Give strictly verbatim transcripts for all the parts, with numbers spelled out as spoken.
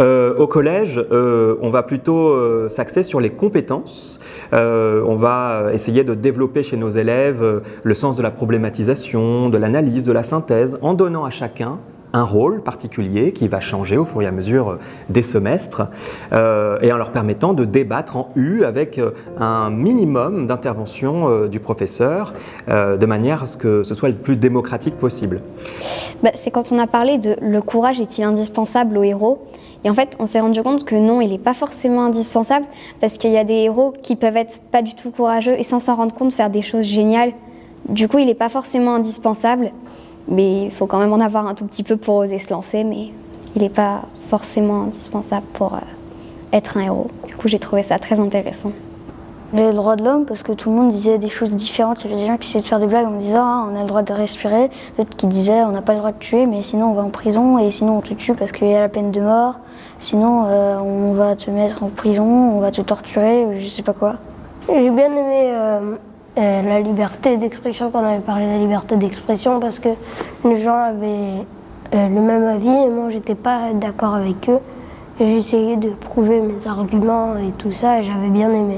Euh, au collège, euh, on va plutôt euh, s'axer sur les compétences. Euh, on va essayer de développer chez nos élèves euh, le sens de la problématisation, de l'analyse, de la synthèse, en donnant à chacun un rôle particulier qui va changer au fur et à mesure des semestres euh, et en leur permettant de débattre en U avec un minimum d'intervention euh, du professeur euh, de manière à ce que ce soit le plus démocratique possible. Bah, c'est quand on a parlé de le courage est-il indispensable aux héros, et en fait on s'est rendu compte que non, il n'est pas forcément indispensable parce qu'il y a des héros qui peuvent être pas du tout courageux et sans s'en rendre compte faire des choses géniales. Du coup il n'est pas forcément indispensable. Mais il faut quand même en avoir un tout petit peu pour oser se lancer, mais il n'est pas forcément indispensable pour euh, être un héros. Du coup, j'ai trouvé ça très intéressant. Les droits de l'homme, parce que tout le monde disait des choses différentes. Il y avait des gens qui essayaient de faire des blagues en disant ah, on a le droit de respirer, d'autres qui disaient on n'a pas le droit de tuer, mais sinon on va en prison, et sinon on te tue parce qu'il y a la peine de mort, sinon euh, on va te mettre en prison, on va te torturer, je sais pas quoi. J'ai bien aimé euh, euh, la liberté d'expression, quand on avait parlé de la liberté d'expression, parce que les gens avaient euh, le même avis et moi j'étais pas d'accord avec eux. Et j'essayais de prouver mes arguments et tout ça, et j'avais bien aimé.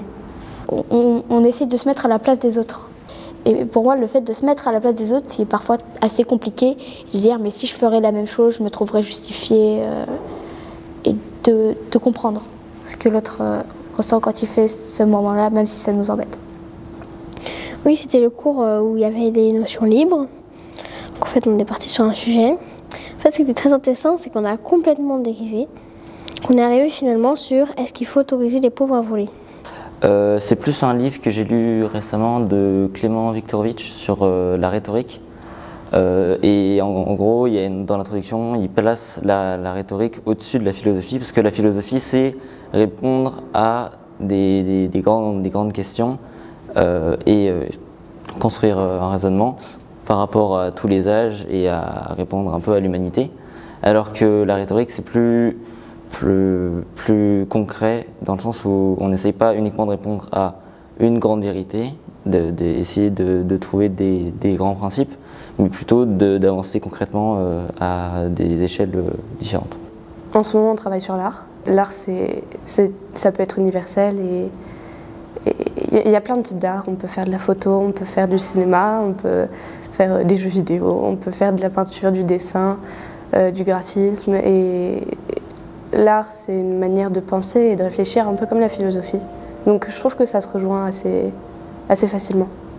On, on essaie de se mettre à la place des autres. Et pour moi, le fait de se mettre à la place des autres, c'est parfois assez compliqué. De dire, mais si je ferais la même chose, je me trouverais justifiée. Euh, et de, de comprendre ce que l'autre euh, ressent quand il fait ce moment-là, même si ça nous embête. Oui, c'était le cours où il y avait des notions libres. Donc, en fait, on est parti sur un sujet. En fait, ce qui était très intéressant, c'est qu'on a complètement dérivé. On est arrivé finalement sur est-ce qu'il faut autoriser les pauvres à voler. Euh, c'est plus un livre que j'ai lu récemment de Clément Viktorovitch sur euh, la rhétorique. Euh, et en, en gros, il y a une, dans l'introduction, il place la, la rhétorique au-dessus de la philosophie, parce que la philosophie, c'est répondre à des, des, des, grandes, des grandes questions euh, et euh, construire un raisonnement par rapport à tous les âges et à répondre un peu à l'humanité. Alors que la rhétorique, c'est plus... Plus, plus concret dans le sens où on n'essaye pas uniquement de répondre à une grande vérité, d'essayer de, de, de trouver des, des grands principes, mais plutôt d'avancer concrètement euh, à des échelles euh, différentes. En ce moment, on travaille sur l'art. L'art, ça peut être universel et il y a plein de types d'art. On peut faire de la photo, on peut faire du cinéma, on peut faire des jeux vidéo, on peut faire de la peinture, du dessin, euh, du graphisme. Et, l'art, c'est une manière de penser et de réfléchir un peu comme la philosophie. Donc je trouve que ça se rejoint assez, assez facilement.